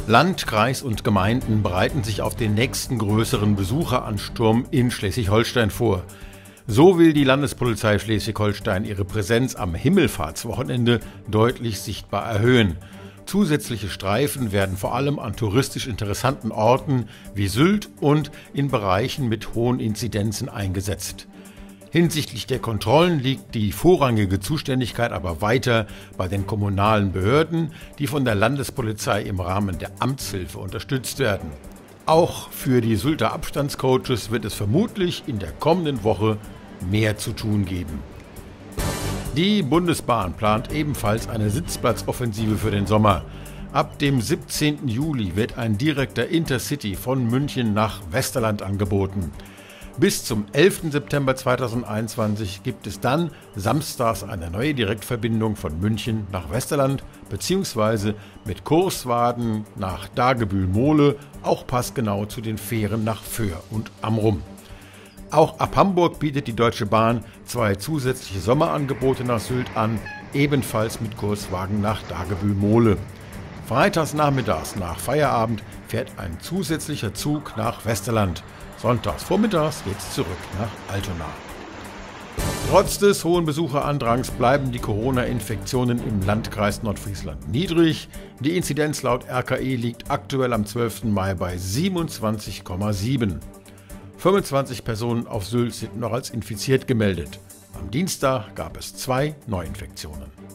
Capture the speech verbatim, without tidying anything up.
Land, Kreis und Gemeinden bereiten sich auf den nächsten größeren Besucheransturm in Schleswig-Holstein vor. So will die Landespolizei Schleswig-Holstein ihre Präsenz am Himmelfahrtswochenende deutlich sichtbar erhöhen. Zusätzliche Streifen werden vor allem an touristisch interessanten Orten wie Sylt und in Bereichen mit hohen Inzidenzen eingesetzt. Hinsichtlich der Kontrollen liegt die vorrangige Zuständigkeit aber weiter bei den kommunalen Behörden, die von der Landespolizei im Rahmen der Amtshilfe unterstützt werden. Auch für die Sylter Abstandscoaches wird es vermutlich in der kommenden Woche mehr zu tun geben. Die Bundesbahn plant ebenfalls eine Sitzplatzoffensive für den Sommer. Ab dem siebzehnten Juli wird ein direkter Intercity von München nach Westerland angeboten. Bis zum elften September zweitausendeinundzwanzig gibt es dann samstags eine neue Direktverbindung von München nach Westerland bzw. mit Kurswagen nach Dagebühl-Mohle, auch passgenau zu den Fähren nach Föhr und Amrum. Auch ab Hamburg bietet die Deutsche Bahn zwei zusätzliche Sommerangebote nach Sylt an, ebenfalls mit Kurswagen nach Dagebühl-Mohle. Freitags nachmittags nach Feierabend fährt ein zusätzlicher Zug nach Westerland. Sonntags vormittags geht's zurück nach Altona. Trotz des hohen Besucherandrangs bleiben die Corona-Infektionen im Landkreis Nordfriesland niedrig. Die Inzidenz laut R K I liegt aktuell am zwölften Mai bei siebenundzwanzig Komma sieben. fünfundzwanzig Personen auf Sylt sind noch als infiziert gemeldet. Am Dienstag gab es zwei Neuinfektionen.